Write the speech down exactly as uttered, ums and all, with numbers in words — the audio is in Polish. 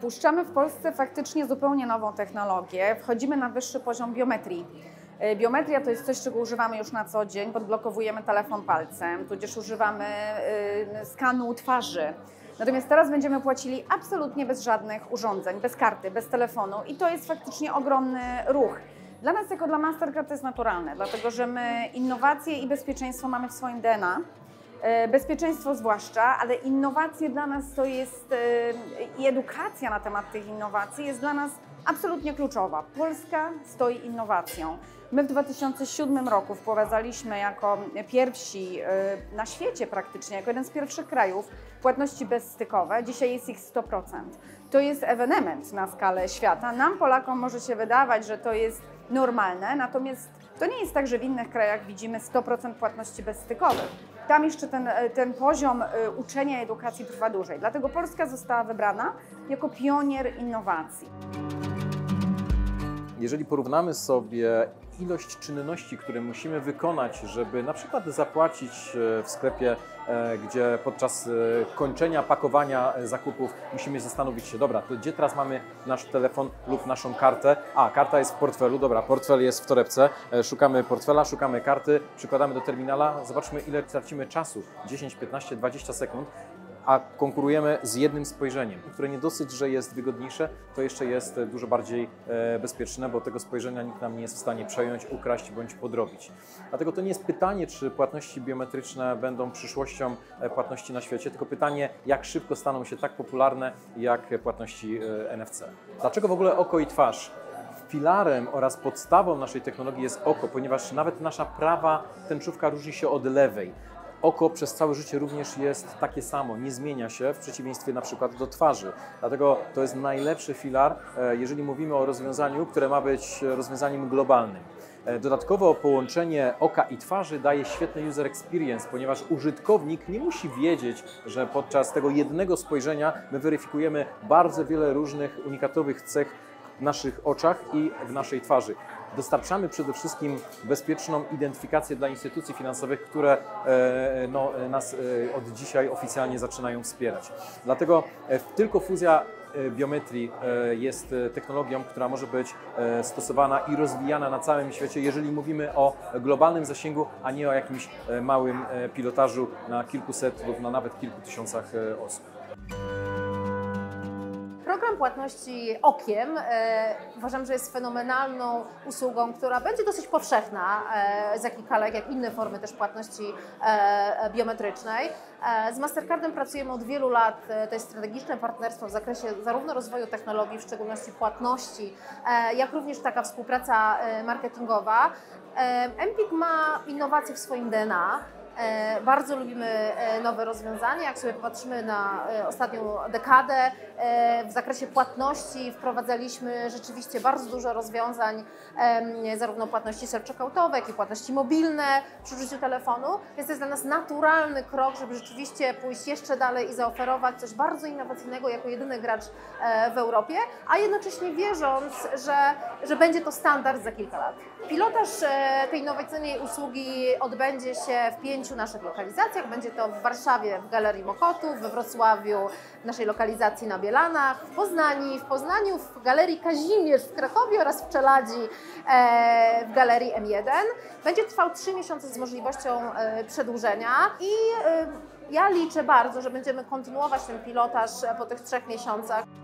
Wpuszczamy w Polsce faktycznie zupełnie nową technologię. Wchodzimy na wyższy poziom biometrii. Biometria to jest coś, czego używamy już na co dzień. Podblokowujemy telefon palcem, tudzież używamy skanu twarzy. Natomiast teraz będziemy płacili absolutnie bez żadnych urządzeń, bez karty, bez telefonu i to jest faktycznie ogromny ruch. Dla nas jako dla Mastercard to jest naturalne, dlatego że my innowacje i bezpieczeństwo mamy w swoim D N A. Bezpieczeństwo zwłaszcza, ale innowacje dla nas to jest i edukacja na temat tych innowacji jest dla nas absolutnie kluczowa. Polska stoi innowacją. My w dwa tysiące siódmym roku wprowadzaliśmy jako pierwsi na świecie praktycznie, jako jeden z pierwszych krajów płatności bezstykowe. Dzisiaj jest ich sto procent. To jest ewenement na skalę świata. Nam, Polakom, może się wydawać, że to jest normalne, natomiast to nie jest tak, że w innych krajach widzimy sto procent płatności bezstykowych. Tam jeszcze ten, ten poziom uczenia i edukacji trwa dłużej. Dlatego Polska została wybrana jako pionier innowacji. Jeżeli porównamy sobie ilość czynności, które musimy wykonać, żeby na przykład zapłacić w sklepie, gdzie podczas kończenia pakowania zakupów musimy zastanowić się, dobra, to gdzie teraz mamy nasz telefon lub naszą kartę? A, karta jest w portfelu, dobra, portfel jest w torebce, szukamy portfela, szukamy karty, przykładamy do terminala, zobaczmy ile tracimy czasu, dziesięć, piętnaście, dwadzieścia sekund. A konkurujemy z jednym spojrzeniem, które nie dosyć, że jest wygodniejsze, to jeszcze jest dużo bardziej bezpieczne, bo tego spojrzenia nikt nam nie jest w stanie przejąć, ukraść bądź podrobić. Dlatego to nie jest pytanie, czy płatności biometryczne będą przyszłością płatności na świecie, tylko pytanie, jak szybko staną się tak popularne jak płatności N F C. Dlaczego w ogóle oko i twarz? Filarem oraz podstawą naszej technologii jest oko, ponieważ nawet nasza prawa tęczówka różni się od lewej. Oko przez całe życie również jest takie samo, nie zmienia się w przeciwieństwie na przykład do twarzy. Dlatego to jest najlepszy filar, jeżeli mówimy o rozwiązaniu, które ma być rozwiązaniem globalnym. Dodatkowo połączenie oka i twarzy daje świetny user experience, ponieważ użytkownik nie musi wiedzieć, że podczas tego jednego spojrzenia my weryfikujemy bardzo wiele różnych unikatowych cech w naszych oczach i w naszej twarzy. Dostarczamy przede wszystkim bezpieczną identyfikację dla instytucji finansowych, które no, nas od dzisiaj oficjalnie zaczynają wspierać. Dlatego tylko fuzja biometrii jest technologią, która może być stosowana i rozwijana na całym świecie, jeżeli mówimy o globalnym zasięgu, a nie o jakimś małym pilotażu na kilkuset lub na nawet kilku tysiącach osób. Program płatności okiem e, uważam, że jest fenomenalną usługą, która będzie dosyć powszechna e, za kilka lat, jak inne formy też płatności e, biometrycznej. E, z Mastercardem pracujemy od wielu lat, e, to jest strategiczne partnerstwo w zakresie zarówno rozwoju technologii, w szczególności płatności, e, jak również taka współpraca e, marketingowa. E, Empik ma innowacje w swoim D N A. Bardzo lubimy nowe rozwiązania. Jak sobie popatrzymy na ostatnią dekadę, w zakresie płatności wprowadzaliśmy rzeczywiście bardzo dużo rozwiązań, zarówno płatności self-checkoutowe, jak i płatności mobilne przy użyciu telefonu. Więc to jest dla nas naturalny krok, żeby rzeczywiście pójść jeszcze dalej i zaoferować coś bardzo innowacyjnego jako jedyny gracz w Europie, a jednocześnie wierząc, że, że będzie to standard za kilka lat. Pilotaż tej innowacyjnej usługi odbędzie się w pięciu naszych lokalizacjach. Będzie to w Warszawie w Galerii Mokotów, we Wrocławiu w naszej lokalizacji na Bielanach, w Poznaniu, w Poznaniu w Galerii Kazimierz w Krakowie oraz w Czeladzi w Galerii M jeden. Będzie trwał trzy miesiące z możliwością przedłużenia i ja liczę bardzo, że będziemy kontynuować ten pilotaż po tych trzech miesiącach.